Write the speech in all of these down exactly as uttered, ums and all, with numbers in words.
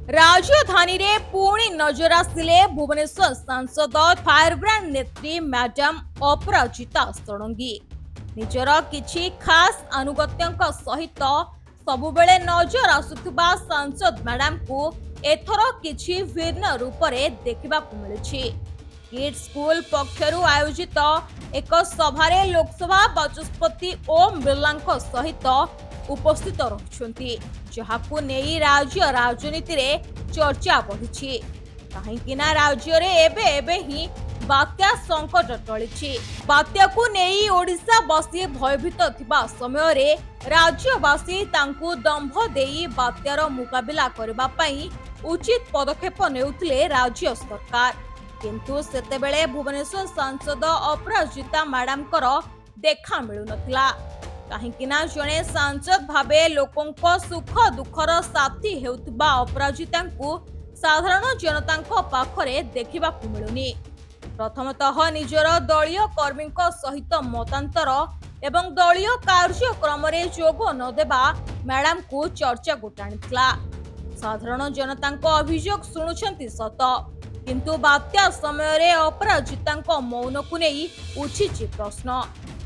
राजधानी रे पुणी नजर आसिले भुवनेश्वर सांसद फायरब्रांड नेत्री मैडम अपराजिता षडंगी। निजर किछि खास अनुगत्यंक सहित सबुबेले नजर आसुथिबा सांसद मैडम को एथर किछि भिन्न रूप रे देखिबाकु मिलुछि। किड्स स्कूल पक्षरु आयोजित एक सभारे लोकसभा बाचस्पति ओम बिरलांक सहित उपस्थित रहुछन्ति, जहाकु नेई राज्य राजनीति रे चर्चा बढ़िछि। काहेकिना राज्य रे एबे एबे ही बात्या संकट टळिछि। बात्या को नेई ओडिशा बासी भयभीत थिबा समय रे राज्यवासी तांकु दंभ देई बात्यार मुकाबिला करबा पई उचित पदक्षेप नेउथिले राज्य सरकार, किंतु सेतेबेले भुवनेश्वर सांसद अपराजिता मैडम कर देखा मिलु नथिला। काहेकिना जणे सांसद भावे लोकंक सुख दुखर साथी हेउतबा अपराजितांकु साधारण जनतांक पाखरे देखिबाकु मिलुनी। प्रथमतः निजर दलीय कर्मींक सहित मतांतर एवं दलीय कार्यक्रम रे जोग न देबा मैडम को चर्चा गोटाणितला। साधारण जनतांक अभियोग सुनुछंती सत, किंतु बात्या समय रे अपराजितांक मौन को नेई उचिछि प्रश्न।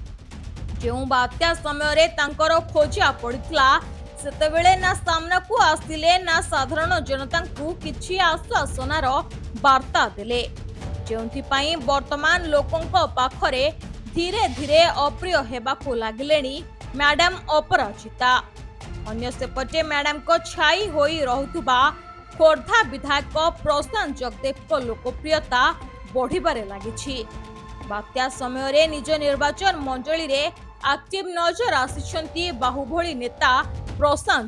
जो बात्या समय रे तांकर खोजा पड़ितला सेतेबेले ना सामना को आसिले ना साधारण जनतांकु किछि आश्वासनार वार्ता देले, जेउथि पई वर्तमान लोकंक पाखरे धीरे धीरे अप्रिय हेबाकु लागिलेनी मैडम अपराजिता। अन्य सेपटे मैडम को छाई होई रहुतबा खोर्धा विधायक प्रशांत जगदेव को लोकप्रियता बढ़िबारे लागिछि। बात्या समय रे निज निर्वाचन मंडली रे एक्टिव नजर आसिछंती बाहुबली नेता प्रशांत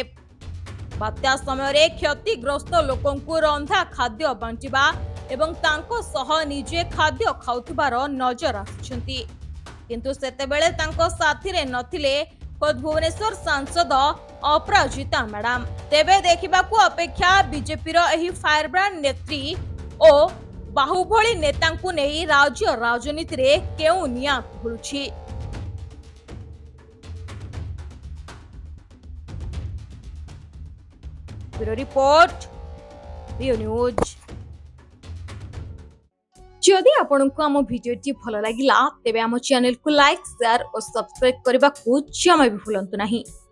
जगदेव। बात्या समय रे क्षतिग्रस्त लोकंकु रंधा खाद्य बांटिबा एवं तांको सह निजे खाद्य खाउथबार नजर आसिछंती, किंतु सेतेबेले तांको साथी रे नथिले खुद भुवनेश्वर सांसद अपराजिता मैडम। तेबे देखिबाकू अपेक्षा बीजेपी रो एही फायरब्रांड नेत्री ओ बाहुबली नेतांकु नेई राज्य राजनीति रे केउ निया खुलुछि। ब्यूरो रिपोर्ट, रियो न्यूज। जदि आपनकु आम भिडियोटी भल लागिला तेबे आम चैनल को लाइक, शेयर और सब्सक्राइब करबा को जमा भी भूलंतु नहीं।